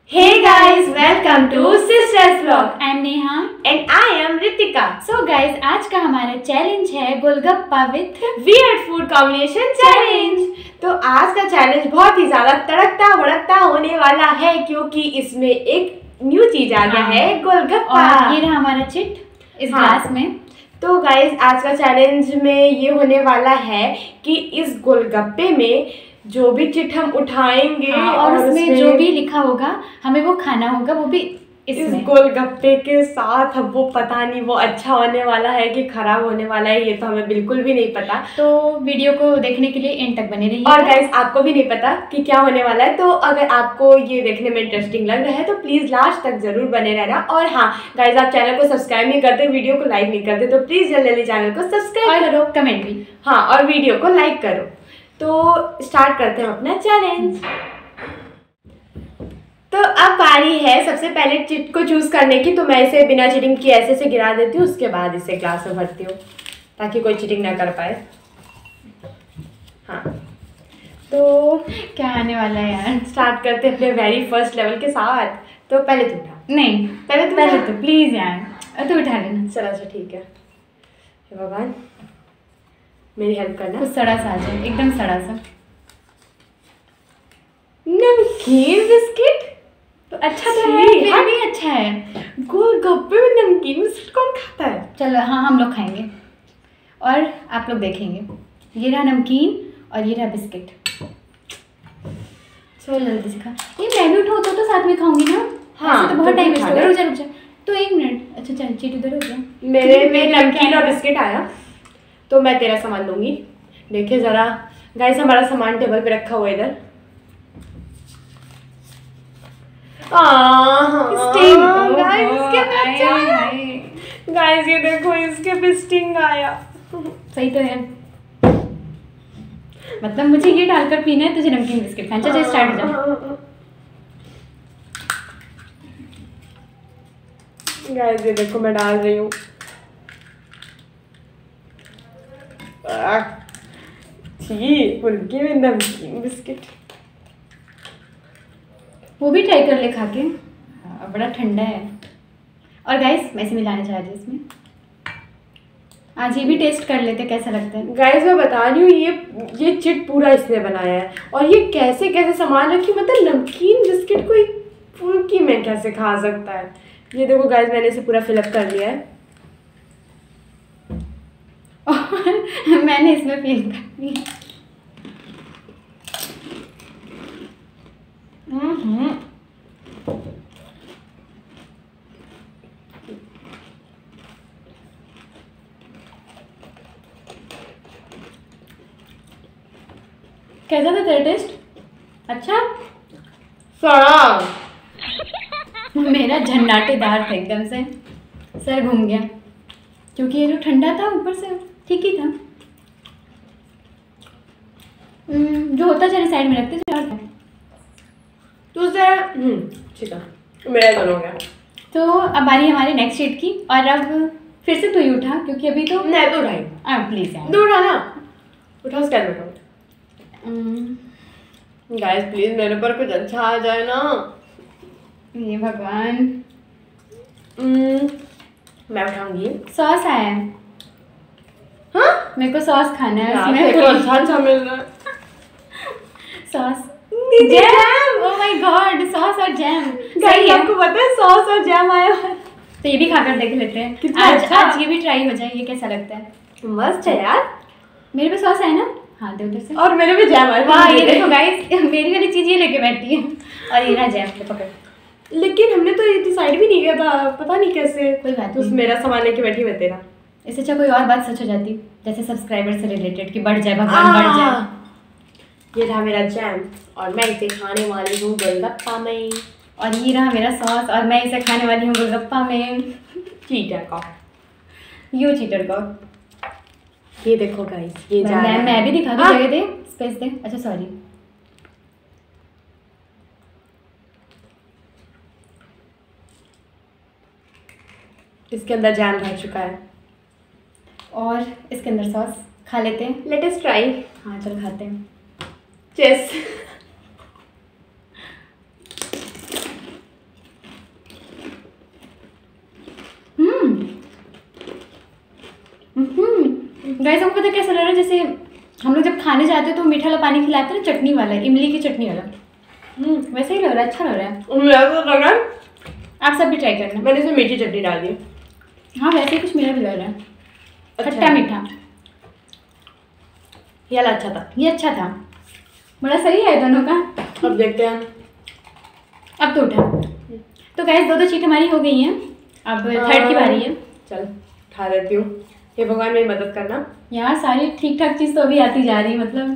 Hey guys, welcome to Sisters Vlog. I am Neha And I am Ritika. So guys आज का हमारा challenge है golgappa with Weird food combination challenge. तो आज का चैलेंज बहुत ही ज्यादा तड़कता भड़कता होने वाला है क्योंकि इसमें एक न्यू चीज आ गया है, गोलगप्पा। और ये रहा हमारा चिट इस ग्लास में। तो गाइस आज का चैलेंज में ये होने वाला है कि इस गोलगप्पे में जो भी चिट हम उठाएंगे और उसमें जो भी लिखा होगा हमें वो खाना होगा, वो भी इस इसमें। गोलगप्पे के साथ। अब वो पता नहीं वो अच्छा होने वाला है कि खराब होने वाला है, ये तो हमें बिल्कुल भी नहीं पता। तो वीडियो को देखने के लिए एंड तक बने रहिए। और गाइस आपको भी नहीं पता कि क्या होने वाला है, तो अगर आपको ये देखने में इंटरेस्टिंग लग रहा है तो प्लीज लास्ट तक जरूर बने रहना। और हाँ गाइस, आप चैनल को सब्सक्राइब नहीं करते, वीडियो को लाइक नहीं करते, तो प्लीज जल्दी जल्दी चैनल को सब्सक्राइब करो, कमेंट भी। हाँ, और वीडियो को लाइक करो। तो स्टार्ट करते हैं अपना चैलेंज। तो अब बारी है सबसे पहले चिट को चूज करने की। तो मैं इसे बिना चीटिंग की ऐसे से गिरा देती हूँ, उसके बाद इसे ग्लास में भरती हूँ ताकि कोई चीटिंग ना कर पाए। हाँ, तो क्या आने वाला है यार? स्टार्ट करते हैं अपने वेरी फर्स्ट लेवल के साथ। तो पहले तू उठा। नहीं, पहले तो प्लीज यार तू उठा लेना। चलो अच्छा ठीक है। हे भगवान, मेरी हेल्प करना। कुछ सड़ा सा आ जाए, एकदम सड़ा सा। नमकीन बिस्किट तो अच्छा तो है, छी, फिर भी अच्छा है। गोलगप्पे में नमकीन बिस्किट कौन खाता है? चलो हाँ, हम लोग खाएंगे और आप लोग देखेंगे। ये रहा नमकीन और ये रहा बिस्किट। चलो जल्दी से खा। ये मैं भी उठाऊँ तो साथ में खाऊंगी ना। हाँ, ऐसे तो बहुत तो टाइम खा वेस्ट ले। होगा। रुक जा। तो एक मिनट। अच्छा चल, चीट उधर हो गया। मेरे में नमकीन और बिस्किट आया तो मैं तेरा सामान दूंगी। देखिए जरा गाइस, हमारा सामान टेबल पे रखा हुआ है इधर। स्टिंग। गाइस इसके पे अच्छा आया। गाइस ये देखो, इसके पे स्टिंग आया। सही तो है। मतलब मुझे ये डालकर पीना है, तुझे नमकीन बिस्किट खाना। चल स्टार्ट हो जा। गाइस ये देखो, मैं डाल रही हूँ। फुल्की में नमकीन बिस्किट। वो भी ट्राई कर ले खा के। बड़ा ठंडा है। और गाइस मैं इसे मिलाना चाह रही हूँ इसमें। आज ये भी टेस्ट कर लेते कैसा लगता है। गाइस मैं बता रही हूँ, ये चिट पूरा इसने बनाया है। और ये कैसे कैसे सामान रखी, मतलब नमकीन बिस्किट कोई फुल्की में कैसे खा सकता है। ये देखो गाइस, मैंने इसे पूरा फिलअप कर लिया है। और मैंने इसमें फील कर दिया। कैसा था तेरा टेस्ट? अच्छा। सड़ा। मेरा झन्नाटेदार था एकदम से, सर घूम गया क्योंकि ये जो ठंडा था ऊपर से ठीक ही था। जो होता चले साइड में रखते थे। तो ठीक है, मेरा दोनों हो गया। तो अब बारी हमारे नेक्स्ट शीट की। और अब फिर से तू ही उठा क्योंकि अभी तो नहीं तो उठाई। प्लीज यार तू उठा ना, उठा उसके बाद उठा। गाइस प्लीज मेरे पर कुछ अच्छा आ जाए ना। ये भगवान। मैं उठाऊंगी। सॉस आया है। हाँ, मेरे को सॉस खाना है उसमें उसमें। अच्छा मिल रहा है। Sauce jam. Oh my god, sauce और जैम। गाइस आपको पता है सॉस और जैम आया है। तो ये भी खाकर देख लेते हैं कितना आज। अच्छा। आज ये भी ट्राई हो जाए, ये कैसा लगता है। मस्त है यार। मेरे पे सॉस है ना? हाँ दे उधर से। और मेरे भी जैम है। वाह ये देखो गाइस, मेरी वाली चीज ये लेके बैठी है। और ये ना जैम ले पकड़। लेकिन हमने तो ये डिसाइड भी नहीं किया था, पता नहीं कैसे। कोई बात तो नहीं। मेरा सामान लेके बैठी मैं तेरा। इससे अच्छा कोई और बात सच हो जाती, जैसे सब्सक्राइबर से रिलेटेड कि बढ़ जाए, भगवान बढ़ जाए। ये रहा मेरा जैम और मैं इसे खाने वाली हूँ गोलगप्पा में। और ये रहा मेरा सॉस और मैं इसे खाने वाली हूँ गोलगप्पा में। चीटर का। यू चीटर को। ये देखो गाइस, ये जा रहा है। मैं भी दिखा दूँ, जगह दे, स्पेस दे। अच्छा सॉरी। इसके अंदर जैम भर चुका है और इसके अंदर सॉस। खा लेते हैं। Let us try. हाँ चल खाते हैं। चेस। गाइस आपको पता है कैसा लग रहा है, जैसे हम लोग जब खाने जाते हैं तो मीठा वाला पानी खिलाते हैं ना, चटनी वाला, इमली की चटनी वाला, वैसे ही लग रहा है, अच्छा लग रहा है। मेरा तो लग रहा है आप सब भी ट्राई करना। मैंने इसमें मीठी चटनी डाल दी। हाँ वैसे ही कुछ मेरा भी लग रहा है, अच्छा। खट्टा मीठा। ये वाला अच्छा था, ये अच्छा था, बड़ा सही है दोनों का। अब देखते हैं। अब तो उठा। तो गाइस 2 चीट हमारी हो गई हैं, अब थर्ड की बारी है। चल खा लेती हूँ। हे भगवान मेरी मदद करना यार सारी ठीक ठाक चीज़ तो अभी आती जा रही है, मतलब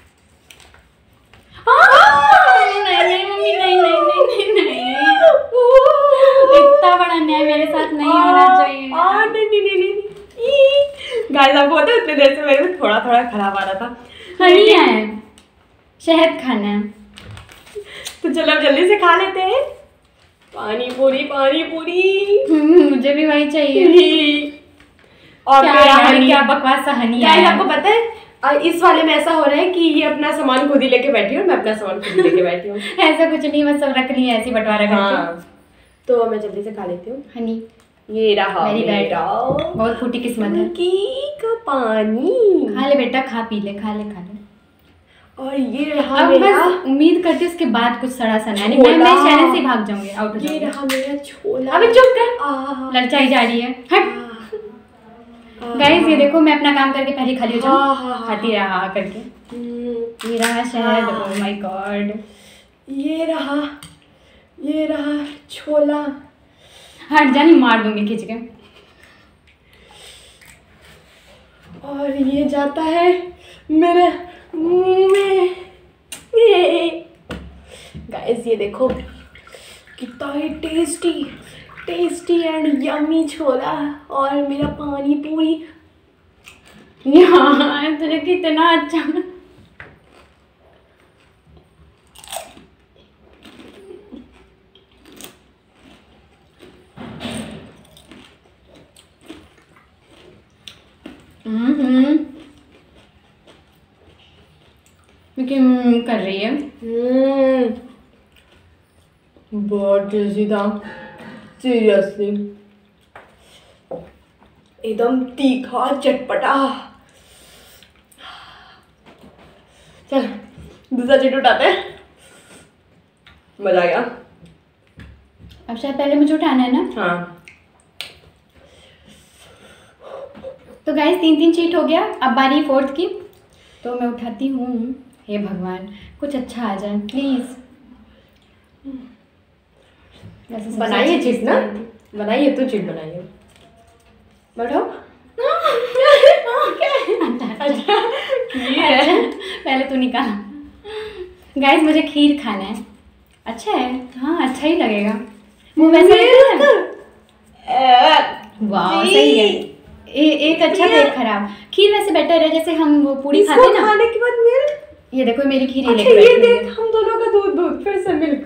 नहीं मम्मी, नहीं इतना बड़ा अन्याय मेरे साथ नहीं होना चाहिए। नहीं गाइस आपको पता है उतने देर से मेरे में थोड़ा थोड़ा खराब आ रहा था। हनी है, शहद खाना है। तो चलो अब जल्दी से खा लेते हैं। पानी पूरी मुझे भी वही चाहिए। और क्या मेरा यार, हनी, क्या बकवास सा हनी गाइस है। आपको पता है इस वाले में ऐसा हो रहा है कि ये अपना सामान खुद ही लेके बैठी है और मैं अपना सामान खुद ही लेके बैठी हूँ। ऐसा कुछ नहीं, बस सब रख ली है ऐसी बंटवारा करके। हाँ तो मैं जल्दी से खा लेती हूँ। हनी ये रहा Very bad. मेरा बहुत फूटी किस्मत है। की का पानी। खा ले बेटा, खा पी ले, खा ले। और ये रहा अब मेरा, बस उम्मीद करती हूँ उसके बाद कुछ सड़ा सा नहीं, छोला। मैं चैनल से भाग जाऊंगी, आउट हो ये जाऊंगी। रहा मेरा छोला। अबे चुप कर, ललचाई जा रही है, हट। गाइस ये देखो मैं अपना काम करके पहले खाली हो जाऊँ, खाती रहा करके। ये रहा शहद, ओह माय गॉड। ये रहा छोला। हट जानी, मार दूंगी खींच के। और ये जाता है मेरे मुंह में। गाइस ये देखो कितना ही टेस्टी एंड यम्मी छोला और मेरा पानी पूरी। यार तुझे कितना अच्छा। कर रही है। बहुत टेस्टी था सीरियसली, एकदम तीखा चटपटा। चल दूसरा चीट उठाते हैं, मजा आ गया। अब शायद पहले मुझे उठाना है ना। हाँ तो गाइस 3 चीट हो गया, अब बारी 4th की। तो मैं उठाती हूँ। हे भगवान कुछ अच्छा आ जाए प्लीज। बनाइए चीज ना, बनाइए तो चीज बनाइए। बैठो। अच्छा पहले तू निकाल। गाइस मुझे खीर खाना है। अच्छा है, हाँ अच्छा ही लगेगा। वो वैसे वाह सही है। एक अच्छा तो एक खराब। खीर वैसे बेटर है, जैसे हम वो पूरी खाते हैं ना, खाने के बाद मिल्क। ये देखो मेरी खीर अच्छा ये देख हम दोनों का दूध फिर से मिल्क।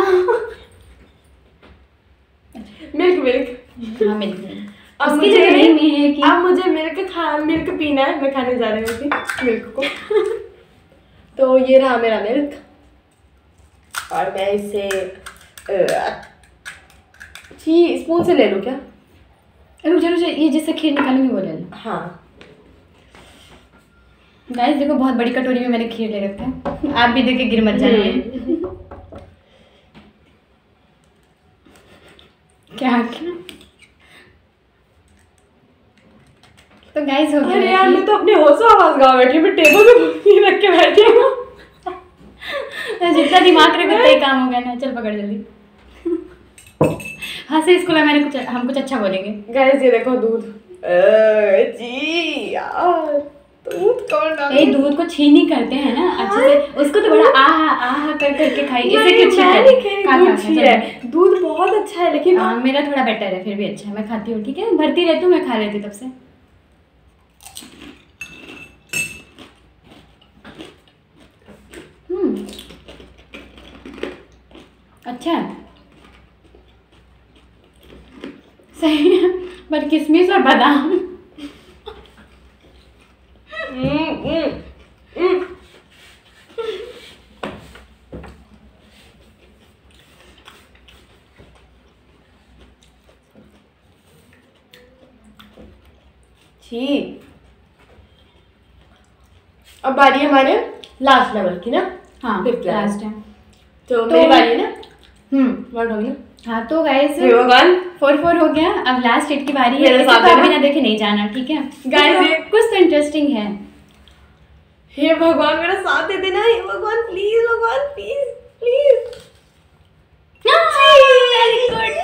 मिल्क हाँ मिल्क। अब उसकी जगह नहीं में है कि अब मुझे मिल्क पीना है। मैं खाने जा रही हूँ मिल्क को। तो ये रहा मेरा मिल्क और मैं इसे स्पून से ले लूँ क्या? रुक ये जिससे खीर निकालूंगी वो ले लो। हाँ गाइस देखो बहुत बड़ी कटोरी में मैंने खीर ले रखा है, आप भी देखे गिर मत जाइए। क्या तो गाइस हो गया। अरे यार मैं तो अपने होशो आवाज गा बैठी हूँ, मैं टेबल पे रख के बैठी हूँ। जितना दिमाग रहे उतना ही काम हो गया ना। चल पकड़ जल्दी। हाँ से स्कूल में मैंने हम कुछ अच्छा बोलेंगे। गाइस ये देखो दूध। जी यार दूध कौन डाल? दूध को छीनी करते हैं ना अच्छे से, उसको तो बड़ा आहा कर करके खाई। इसे क्यों छीन? दूध बहुत अच्छा है लेकिन मेरा थोड़ा बेटर है, फिर भी अच्छा है, मैं खाती हूँ। ठीक है भरती रहती हूँ, मैं खा लेती तब से। अच्छा है, सही है, पर किशमिश और बादाम। छी अब बारी है हमारे लास्ट लेवल की ना। हाँ लास्ट है तो मेरी बारी है ना। वर्ड हो गई ना। हाँ तो गाइस 4-4 हो गया। अब लास्ट 8 की बारी है। तो आप बिना देखे नहीं जाना, ठीक है गाइस? कुछ तो इंटरेस्टिंग है। हे भगवान मेरा साथ दे देना, हे भगवान प्लीज, भगवान प्लीज प्लीज। Very good.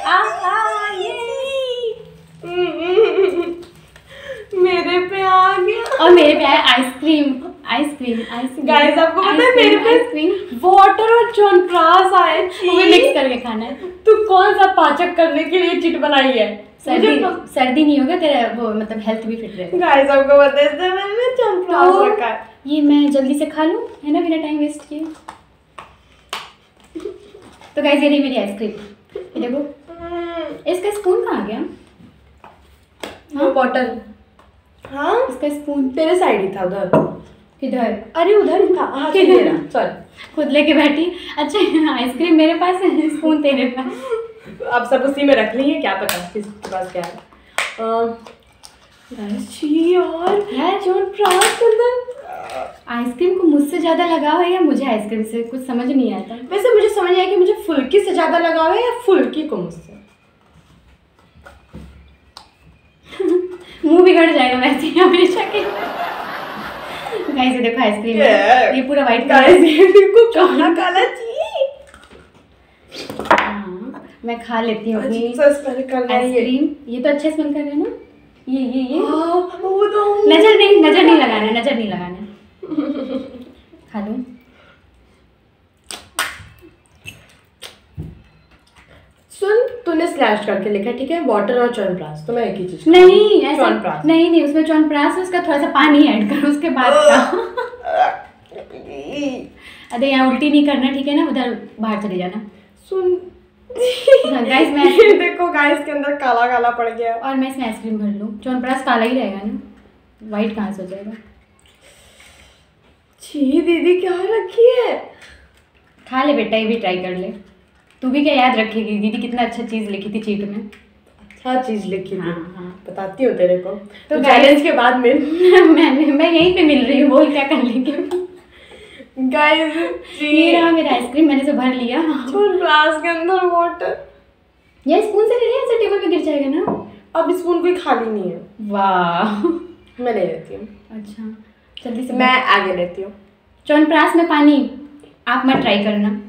मेरे पे आ गया और मेरे पे आया आइसक्रीम। आइसक्रीम आइसक्रीम गाइस आपको पता है मेरे पे आइसक्रीम वाटर और च्यवनप्राश आए। वो मिक्स करके खाना है। तू कौन सा पाचक करने के लिए चिट बनाई है? सर्दी नहीं होगा तेरा, वो मतलब हेल्थ भी फिट रहेगा। गाइस आपको पता है मैंने च्यवनप्राश रखा है। ये मैं जल्दी से खा लूं, है ना, बिना टाइम वेस्ट किए। तो गाइस ये रही मेरी आइसक्रीम। ये देखो। इसका स्पून कहाँ गया? हाँ बॉटल। हाँ इसका स्पून तेरे साइड ही था उधर। किधर? अरे उधर ही था। हाँ किधर? चल खुद लेके बैठी। अच्छा आइसक्रीम मेरे पास है, स्पून तेरे पास। अब सब उसी में रख ली है, क्या पता किसके पास क्या है। यार च्यवनप्राश आइसक्रीम को मुझसे ज़्यादा लगाव है या मुझे आइसक्रीम से? कुछ समझ नहीं आता। वैसे मुझे समझ आया कि मुझे फुल्की से ज़्यादा लगाव है या फुल्की को मुझसे। मुंह बिगड़ जाएगा वैसे हमेशा के। गाइस ये देखो आइसक्रीम है, ये पूरा वाइट गाइस देखो काला काला चाहिए। हाँ मैं खा लेती हूँ अपनी आइसक्रीम। ये तो अच्छा स्मेल कर रहा है ना। ये वो तो नजर नहीं लगाना, नजर नहीं लगाना। खा लूं। सुन तूने स्लैश करके लिखा ठीक है, वाटर और च्यवनप्राश। तो मैं एक ही चीज नहीं ऐसा नहीं उसमें च्यवनप्राश है, उसका थोड़ा सा पानी ऐड करो उसके बाद का। अरे यहाँ उल्टी नहीं करना, ठीक है ना? उधर बाहर चले जाना। सुन गाइस मैं देखो गाइस के अंदर काला काला पड़ गया। और मैं इसमें आइसक्रीम भर लूँ। च्यवनप्राश काला ही रहेगा ना, वाइट कहाँ से हो जाएगा? छी दीदी क्या रखी है? खा ले बेटा, ये भी ट्राई कर ले। तू भी क्या याद रखेगी दीदी कितना अच्छा चीज़ लिखी थी चीट में। अच्छा चीज़ लिखी थी। हाँ बताती हूँ तेरे को। तो चैलेंज के बाद में मैं यहीं पे मिल रही हूँ, बोल क्या कर लेंगे। गाइस ये रहा मेरा आइसक्रीम, मैंने से भर लिया। च्यवनप्राश के अंदर वाटर। ये स्पून से ले लिया, ऐसे टेबल पे गिर जाएगा ना। अब स्पून कोई खाली नहीं है। वाह मैं ले लेती हूँ। अच्छा जल्दी से मैं आगे लेती हूँ। च्यवनप्राश में पानी आप मत ट्राई करना।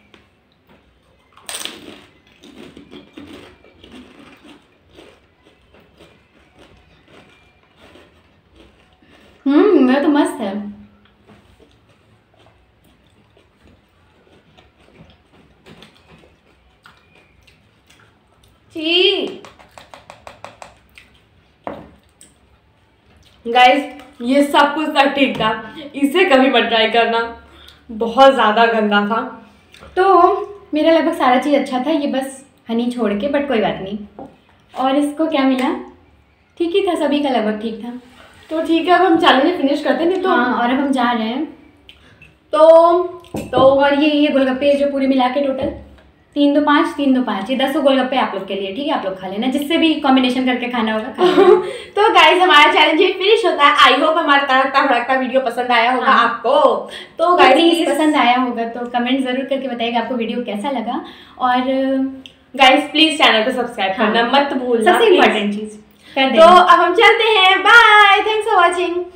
मेरा तो मस्त है। गाइस ये सब कुछ था ठीक था, इसे कभी मत ट्राई करना, बहुत ज़्यादा गंदा था। तो मेरा लगभग सारा चीज़ अच्छा था, ये बस हनी छोड़ के, बट कोई बात नहीं। और इसको क्या मिला? ठीक ही था, सभी का लगभग ठीक था। तो ठीक है अब हम चैलेंज फिनिश करते नहीं तो। हाँ और अब हम जा रहे हैं। तो और ये गोलगप्पे जो पूरे मिला के टोटल 3 2 5 3 2 5 ये 10 गोलगप्पे आप लोग के लिए, ठीक है? आप लोग खा लेना, जिससे भी कॉम्बिनेशन करके खाना होगा। तो गाइस हमारा चैलेंज ये फिनिश होता है। आई होप हमारा तड़कता भड़कता वीडियो पसंद आया होगा आपको। तो गाइस पसंद आया होगा तो कमेंट जरूर करके बताइएगा आपको वीडियो कैसा लगा। और गाइस प्लीज चैनल को सब्सक्राइब करना मत भूलना, सबसे इम्पोर्टेंट चीज कर देना। तो अब हम चलते हैं, बाय, थैंक्स फॉर वॉचिंग।